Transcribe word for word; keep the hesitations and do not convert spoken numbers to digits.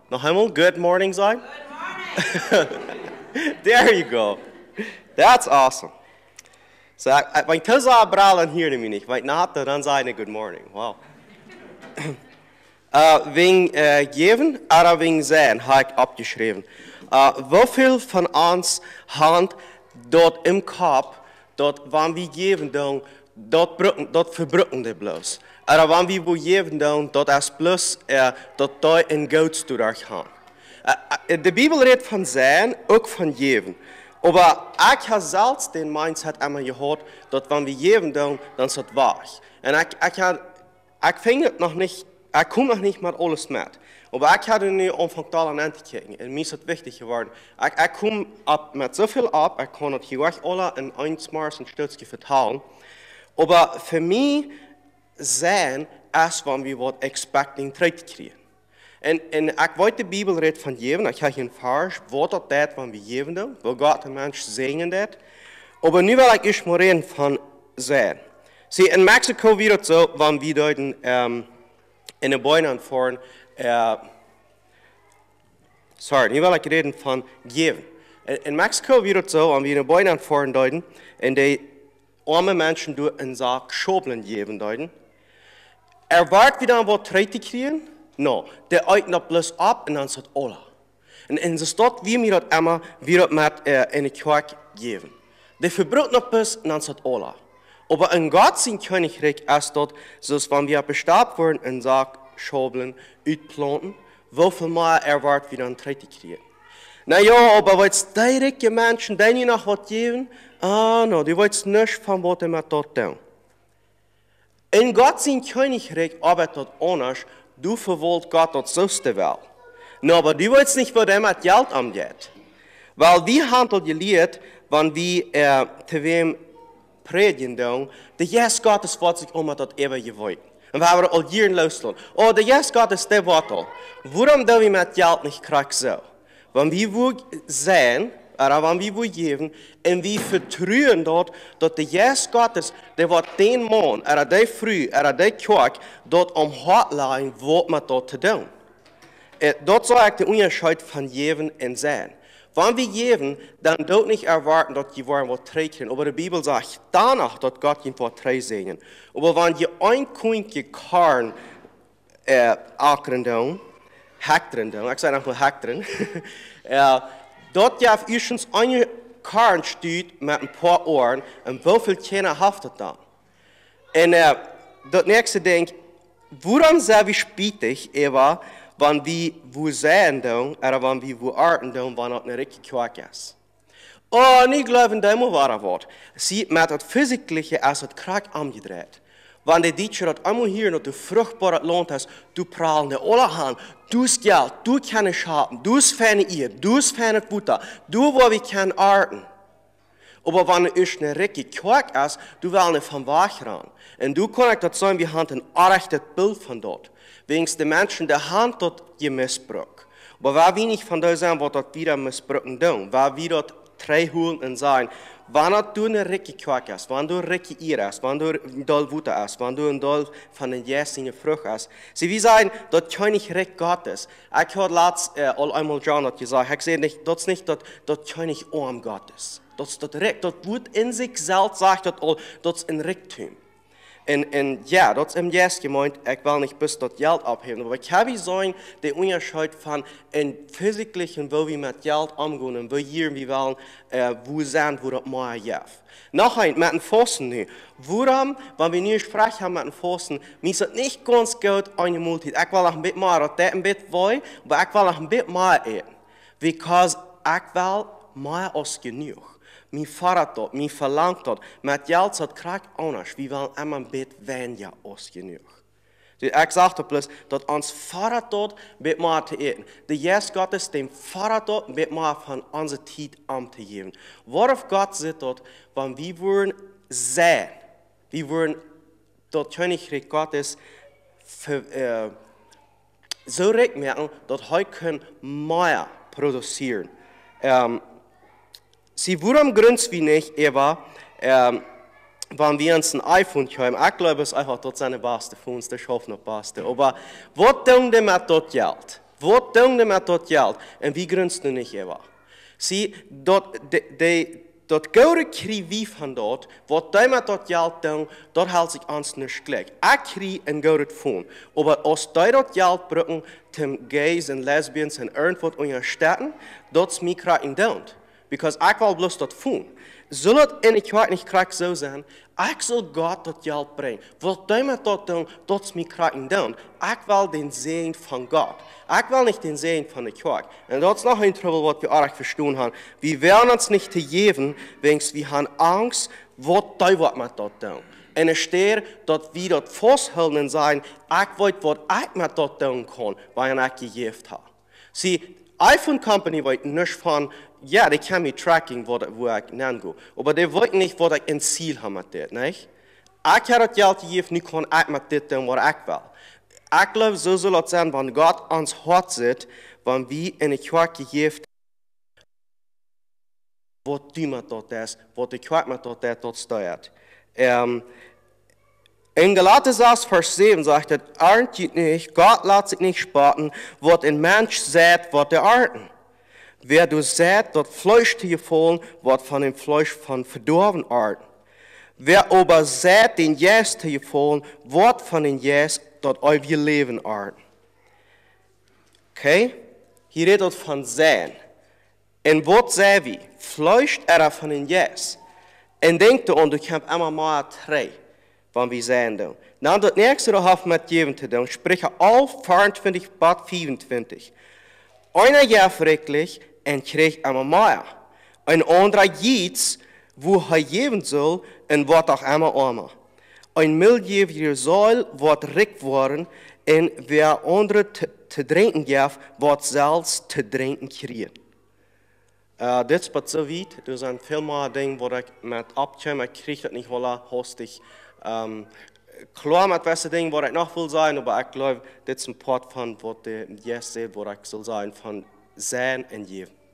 Noch einmal, good morning sein? Good morning. There you go. That's awesome. So, wenn ich das abrallen hier nämlich, wenn ich nachher dann sage ich good morning. Wow. uh, wegen uh, Jäwe oder wegen sein, habe ich abgeschrieben. Uh, wieviel von uns haben dort im Kopf, dort, wann wir Jäwe tun, dort, dort verbrücken die bloß. Oder wann wir wo Jäwe tun, dort ist bloß, uh, dort da in Gott zu haben. Uh, die Bibel redet von sein, auch von Jäwe. Aber ich habe selbst den Mindset einmal gehört, dass wenn wir Jäwe tun, dann ist das wahr. Und ich, ich, ich, ich finde noch nicht, ich komme noch nicht mit alles mit. Aber ich habe nicht Anfang da an entdeckt. Und mir ist das wichtig geworden. Ich, ich komme mit so viel ab, ich kann das hier euch alle in ein Smart und Stützchen verteilen. Aber für mich sein, ist, wenn wir was expecting Tritt kriegen. En, en ik weet de Bibel redt van Jäwe, ik ga hier een vers, wat dat deed van wie Jäwe doen, wo Gott de mens zegen deed. Aber nu wil ik eens maar reden van zijn. Zie, in Mexico wird het zo, wanneer we deuten um, in de boinen aanvoeren, uh, sorry, nu wil ik reden van Jäwe. In, in Mexico wird het zo, wanneer we in de boinen aanvoeren deuten, en die arme mensen doen een zaak schobelen Jäwe deuten. Er wordt weer dan wat terug te krijgen. No, der eet nog bloß ab en dan is het alle. En in de stad wie mir dat immer weer met uh, in de kerk geven. Der verbruikt nog bloß en dan is het alle. Aber in Gott sein Königreich ist dort, so wenn wir bestabt worden in Sack schobeln, uitplanten, woveel mehr er wordt wieder een Tritt kriegen. Na ja, aber wenn es direkte Menschen denen noch was geben, ah no, die wollen nicht von was die mit dort tun. In Gott sein Königreich arbeitet anders. Du verwollt Gott das soste wel. No, aber du willst nicht, wo der mit Geld angeht. Weil wie handelt ihr Lied, wenn wir äh, zu wem predigen tun, der Jesus Gottes wird sich um das ewige Wort. Und wir haben all Jahren losgelassen. Oh, der Jesus Gottes, der wird all. Warum tun wir mit Geld nicht krieg so? Wenn wir wo sehen, oder wenn wir wo geben, und wir vertrauen dort, dass der Jesus Gottes, der wird den Mann, oder der Früh, oder der Kirche, dort am Hart legen, was man dort zu tun. Äh, dort soll ich den Unterschied von Jäwe und Sein. Wenn wir geben, dann dort nicht erwarten, dass die wollen was trägt. Aber die Bibel sagt danach, dass Gott ihn was trägt segnen. Aber wenn die ein Kuhnke Karn äh, ackern tun, hektern tun, ich sage einfach hektern, äh, dort ja erstens eine Karren steht mit ein paar Ohren und wie viel Kinder haftet dann. Und äh, das nächste Ding, woran sehr wie spätig Eva, wenn wir wo sehen tun, oder wenn wir wo arten tun, wenn das eine richtige Kirche ist. Oh, nicht glauben, da muss wahrer Wort. Sie mit das Physische als das Krieg angedreht. Wenn die Deutsche das einmal hier noch du fruchtbares Land hast, du prahlende alle Hand, du hast Geld, du kannst schaffen, du hast feine Ehe, du hast feine Butter, du wo wir können arten. Aber wenn es eine richtige Kirche ist, du willst nicht vom Weg ran. Und du kannst das sagen, wir haben ein echtes Bild von dort. Wegen die Menschen der Hand dort gemissbraucht. Aber wer wenig von da sein, was dort wieder missbrauchen tun, wer wir dort drei holen und sagen, wenn du eine richtige Kirche hast, wenn du eine richtige Ehe hast, wenn du ein Doll Wutter hast, wenn du ein Doll von den jästigen Früchten hast. Sie wie sagen, das Königreich Gottes. Ich habe letztes äh, einmal John hat gesagt, ich sehe nicht, das ist nicht das, das König Arm Gottes. Das ist das Recht, das wird in sich selbst sagt, das, das ist ein Reichtum. Und, und ja, das ist im Yes gemeint, ich will nicht bis das Geld abheben, aber ich habe sagen, der Unterschied von in physischen, wo wir mit Geld umgehen und wo hier wir wollen, äh, wo sind, wo das mehr hilft. Noch ein, mit den Fossen nu. Warum, wenn wir nu sprechen mit den Fossen, ist es nicht ganz gut eine Multit. Ich will noch ein bisschen mehr, das ein bisschen wollen, aber ich will noch ein bisschen mehr eten. Because ich will mehr als genug. Mijn vader tot, mijn verlangt tot. Met geld zat krijg anders. We willen immer een beetje weniger als genoeg. Dus ik zeg dat plus dat ons vader tot een beetje meer te eten. De Jezus God is dem vader tot een beetje meer van onze tijd aan te geven. Waarop God zit dat, want we worden zijn. We worden dat Königreich Gottes uh, zo rijk maken dat hij kan meer produceren. Um, Sie warum grünst wie nicht, Eva, ähm, wenn wir uns ein iPhone haben, ich glaube, es ist einfach dort seine beste für uns, der schafft noch beste. Aber was tun die mit dort Geld? Wat doen je met dat geld? En wie grunst nu niet Jäwe? Zie, dat, de, de, dat gouden krijg van dat, wat je met dat geld doen, dat haalt zich ons niet gelijk. Ik krijg een gouden phone. Maar als je dat geld brengt, ten gays en lesbians en irgendwas unjastette, dat is mij krijg in doen. Because ik wil bloß dat phone. Zal het in ik weet niet krijg zo zijn, ik zal God dat geld brengen. Wat je met dat doen, dat is mij krijg in doen. Ik wil den zegen van God. Ik wil niet den zegen van de kerk. En dat is nog een trouble wat we erg verstaan hebben. We willen ons niet te geven, wens we hebben angst, wat je wat met dat doen. En er staat dat we dat vasthouden en zeggen, ik weet wat ik met dat doen kan, wanneer ik gegeven heb. Zie, iPhone Company weet niet van, ja, die kan me tracking, wat, waar ik naartoe ga. Maar die weet niet wat ik een ziel heb met dit, niet? Ik heb dat geld gegeven, nu kan ik met dit doen wat ik wil. Ik geloof, zo zal het zijn, wanneer God ons hart zit, wanneer we in de kerk gegeven wat die met dat is, wat de kerk met dat is, dat staat. Um, in Galater zes, vers zeven zegt het, arnt je niet, Gott laat zich niet spaten, wat een mens zegt, wat de arten. Wer du zegt, dat Fleisch te je volgen, wat van een Fleisch van verdorven arten. Wer aber zegt, den Jes te je volgen, wat van een Jes, dat al je leven arten. Oké? Okay? Hier redt het van zijn. En wat zei we? Fleisch er van een Jes. En denk erom, du kannst immer mal drei, wann wir sein doen. Dan dat nächste dat met Jäwe te doen, spreken al vierentwintig bis vierentwintig. Einer gaf reklich en kreeg immer mehr. Ein anderer iets, wo hij geven zal, en wordt auch immer armer. Ein miljeviger zal wordt rik worden, en wer andere te, te drinken gaf, wordt zelfs te drinken krijgen. Uh, dit is wat zo weit. Er zijn veel meer dingen waar ik met opkom. Ik krijg het niet wel hastig. Um, klaar met welke dingen waar ik nog wil zijn, maar ik geloof, dit is een part van wat de Jes zegt, waar ik zal zijn van zijn en geven.